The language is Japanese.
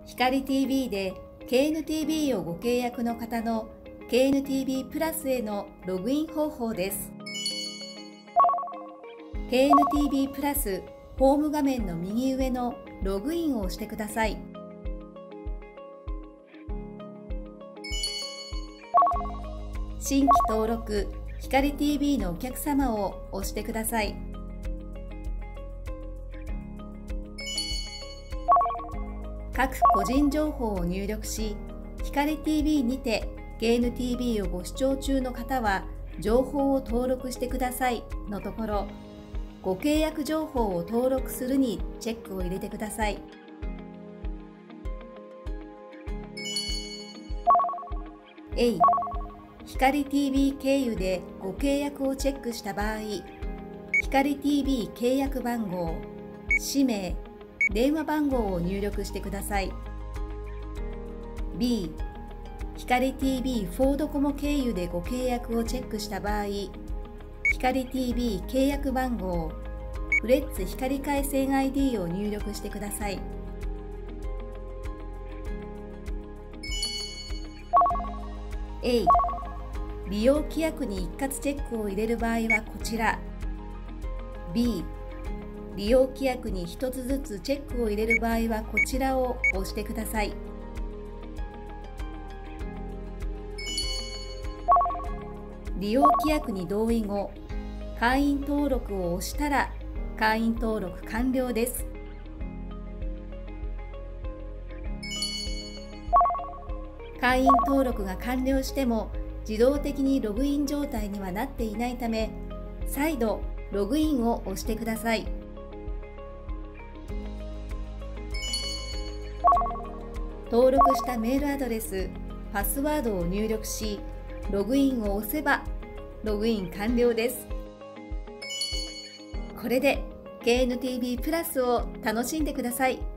光 TV で KNTV をご契約の方の KNTV プラスへのログイン方法です。KNTV プラスホーム画面の右上のログインを押してください。新規登録光 TV のお客様を押してください。各個人情報を入力し、光 TV にて KNTV をご視聴中の方は情報を登録してくださいのところ、ご契約情報を登録するにチェックを入れてください。光 TV 経由でご契約をチェックした場合、光 TV 契約番号、氏名、電話番号を入力してください。B、光 TV フォードコモ経由でご契約をチェックした場合、光 TV 契約番号、フレッツ光回線 ID を入力してください。A、利用規約に一括チェックを入れる場合はこちら。B、利用規約に一つずつチェックを入れる場合はこちらを押してください。利用規約に同意後、会員登録を押したら会員登録完了です。会員登録が完了しても自動的にログイン状態にはなっていないため、再度ログインを押してください。登録したメールアドレス、パスワードを入力し、ログインを押せばログイン完了です。これで KNTV プラスを楽しんでください。